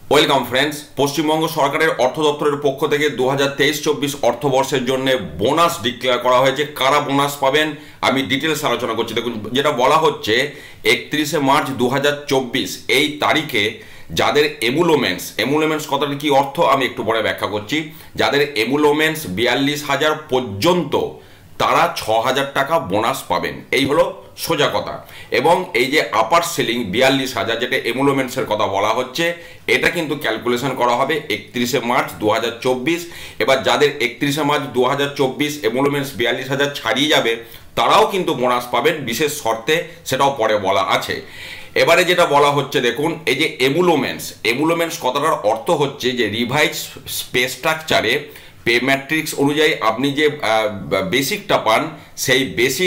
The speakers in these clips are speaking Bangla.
Welcome friends. পশ্চিমবঙ্গ সরকারের অর্থ দপ্তরের পক্ষ থেকে 2023-24 অর্থবর্ষের জন্য বোনাস ডিক্লেয়ার করা হয়েছে। কারা বোনাস পাবেন আমি ডিটেলস আলোচনা করছি। দেখুন, যেটা বলা হচ্ছে 31শে মার্চ 2024 এই তারিখে যাদের এমুলোমেন্টস কথাটা কি অর্থ আমি একটু পরে ব্যাখ্যা করছি। যাদের এমুলোমেন্টস 42,000 পর্যন্ত তারা 6,000 টাকা বোনাস পাবেন, এই হলো সোজা কথা। এবং এই যে আপার সিলিং 42,000 যেটা এমুলোমেন্টসের কথা বলা হচ্ছে, এটা কিন্তু ক্যালকুলেশন করা হবে 31শে মার্চ 2024। এবার যাদের 31শে মার্চ 2024 এমুলোমেন্টস 42,000 ছাড়িয়ে যাবে তারাও কিন্তু বোনাস পাবেন বিশেষ শর্তে, সেটাও পরে বলা আছে। এবারে যেটা বলা হচ্ছে দেখুন, এই যে এমুলোমেন্টস কথাটার অর্থ হচ্ছে যে রিভাইজ পে স্ট্রাকচারে পে ম্যাট্রিক্স অনুযায়ী আপনি যে বেসিকটা পান সেই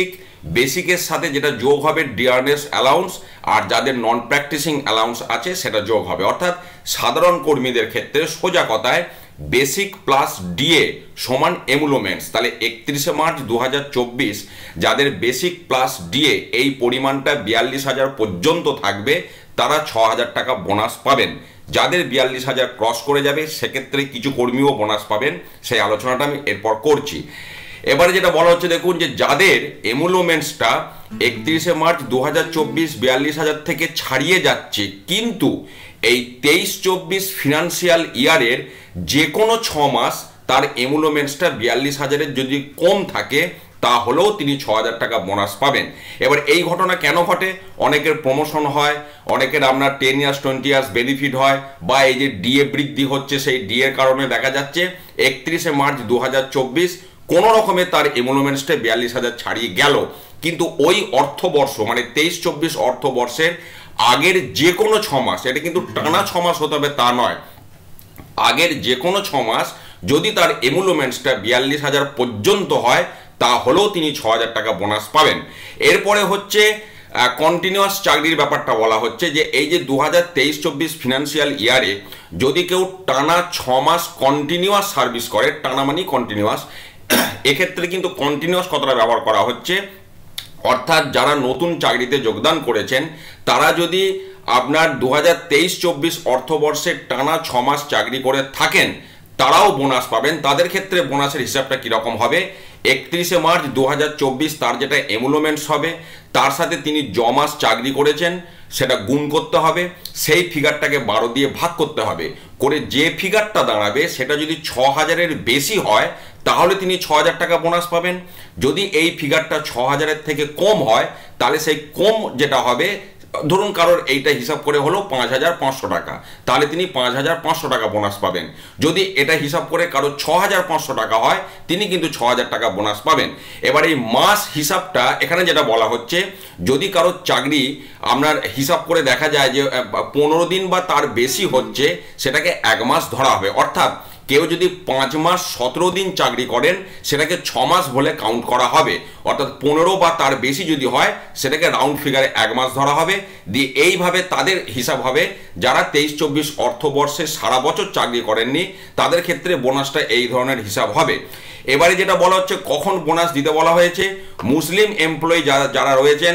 বেসিকের সাথে যেটা যোগ হবে ডিয়ারনেস অ্যালাউন্স, আর যাদের নন প্র্যাকটিসিং অ্যালাউন্স আছে সেটা যোগ হবে। অর্থাৎ সাধারণ কর্মীদের ক্ষেত্রে সোজা কথায় বেসিক প্লাস ডিএ সমান এমুলোমেন্টস। তাহলে 31শে মার্চ 2024 যাদের বেসিক প্লাস ডিএ এই পরিমাণটা 42,000 পর্যন্ত থাকবে তারা 6,000 টাকা বোনাস পাবেন। যাদের 42,000 ক্রস করে যাবে সেক্ষেত্রে কিছু কর্মীও বোনাস পাবেন, সেই আলোচনাটা আমি এরপর করছি। এবারে যেটা বলা হচ্ছে দেখুন, যে যাদের এমুলোমেন্টসটা 31শে মার্চ 2024 42,000 থেকে ছাড়িয়ে যাচ্ছে, কিন্তু এই 23-24 ফিনান্সিয়াল ইয়ারের যে কোনো 6 মাস তার এমুলোমেন্টসটা 42,000-এর যদি কম থাকে তাহলেও তিনি 6,000 টাকা বোনাস পাবেন। এবার এই ঘটনা কেন ঘটে? অনেকের প্রমোশন হয়, অনেকের আপনার 10 ইয়ার্স 20 ইয়ার্স বেনিফিট হয়, বা এই যে ডিএ বৃদ্ধি হচ্ছে সেই ডিএর কারণে দেখা যাচ্ছে 31শে মার্চ 2024 কোনো রকমে তার এমুলোমেন্টসটা 42,000 ছাড়িয়ে গেল, কিন্তু ওই অর্থবর্ষ মানে 23-24 অর্থবর্ষের আগের যে কোনো 6 মাস, এটা কিন্তু টানা 6 মাস হতে হবে তা নয়, আগের যে কোনো 6 মাস যদি তার এমুলোমেন্টসটা 42,000 পর্যন্ত হয় তাহলেও তিনি 6,000 টাকা বোনাস পাবেন। এরপরে হচ্ছে কন্টিনিউয়াস চাকরির ব্যাপারটা বলা হচ্ছে, যে এই যে 2023-24 ফিনান্সিয়াল ইয়ারে যদি কেউ টানা 6 মাস কন্টিনিউয়াস সার্ভিস করে, টানা মানে কন্টিনিউয়াস, এক্ষেত্রে কিন্তু কন্টিনিউয়াস কথাটা ব্যবহার করা হচ্ছে। অর্থাৎ যারা নতুন চাকরিতে যোগদান করেছেন তারা যদি আপনার 2023-24 অর্থবর্ষে টানা 6 মাস চাকরি করে থাকেন তারাও বোনাস পাবেন। তাদের ক্ষেত্রে বোনাসের হিসাবটা কীরকম হবে? 31শে মার্চ 2024 তার যেটা এমুলোমেন্টস হবে তার সাথে তিনি মাস চাকরি করেছেন সেটা গুণ করতে হবে, সেই ফিগারটাকে 12 দিয়ে ভাগ করতে হবে, করে যে ফিগারটা দাঁড়াবে সেটা যদি 6,000-এর বেশি হয় তাহলে তিনি 6,000 টাকা বোনাস পাবেন। যদি এই ফিগারটা 6,000-এর থেকে কম হয় তাহলে সেই কম যেটা হবে, ধরুন কারোর এইটা হিসাব করে হলো 5,500 টাকা, তাহলে তিনি 5,500 টাকা বোনাস পাবেন। যদি এটা হিসাব করে কারো 6,500 টাকা হয় তিনি কিন্তু 6,000 টাকা বোনাস পাবেন। এবার এই মাস হিসাবটা এখানে যেটা বলা হচ্ছে, যদি কারো চাকরি আপনার হিসাব করে দেখা যায় যে 15 দিন বা তার বেশি হচ্ছে সেটাকে 1 মাস ধরা হবে। অর্থাৎ কেউ যদি 5 মাস 17 দিন চাকরি করেন সেটাকে 6 মাস বলে কাউন্ট করা হবে। অর্থাৎ 15 বা তার বেশি যদি হয় সেটাকে রাউন্ড ফিগারে 1 মাস ধরা হবে। দিয়ে এইভাবে তাদের হিসাব হবে। যারা 23-24 অর্থবর্ষে সারা বছর চাকরি করেননি তাদের ক্ষেত্রে বোনাসটা এই ধরনের হিসাব হবে। এবারে যেটা বলা হচ্ছে কখন বোনাস দিতে বলা হয়েছে, মুসলিম এমপ্লয়ি যারা রয়েছেন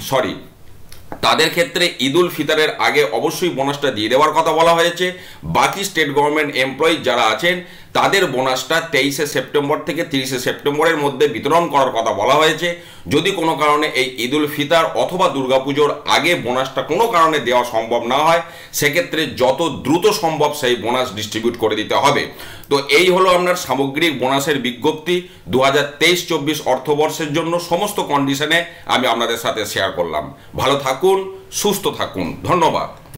তাদের ক্ষেত্রে ঈদুল ফিতরের আগে অবশ্যই বোনাসটা দিয়ে দেওয়ার কথা বলা হয়েছে। বাকি স্টেট গভর্নমেন্ট এমপ্লয়ি যারা আছেন তাদের বোনাসটা 23শে সেপ্টেম্বর থেকে 30শে সেপ্টেম্বরের মধ্যে বিতরণ করার কথা বলা হয়েছে। যদি কোনো কারণে এই ঈদুল ফিতর অথবা দুর্গাপুজোর আগে বোনাসটা কোনো কারণে দেওয়া সম্ভব না হয় সেক্ষেত্রে যত দ্রুত সম্ভব সেই বোনাস ডিস্ট্রিবিউট করে দিতে হবে। তো এই হলো আপনার সামগ্রিক বোনাসের বিজ্ঞপ্তি 2023-24 অর্থবর্ষের জন্য। সমস্ত কন্ডিশনে আমি আপনাদের সাথে শেয়ার করলাম। ভালো থাকুন, সুস্থ থাকুন, ধন্যবাদ।